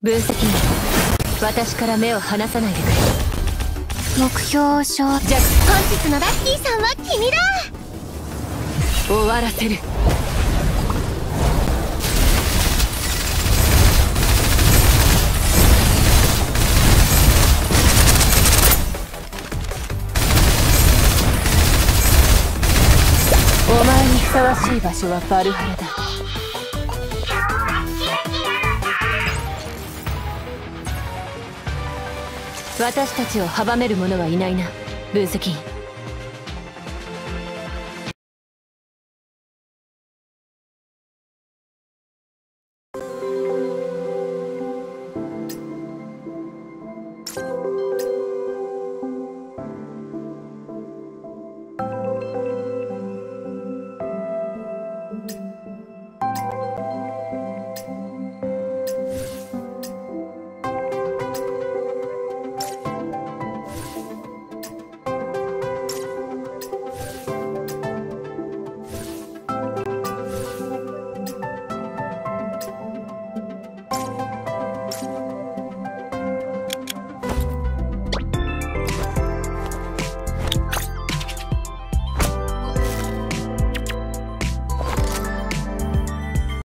分析員、私から目を離さないでくれ。 目標承弱。 本日のラッキーさんは君だ。 終わらせる。お前にふさわしい場所はバルハラだ。私たちを阻める者はいないな、分析員。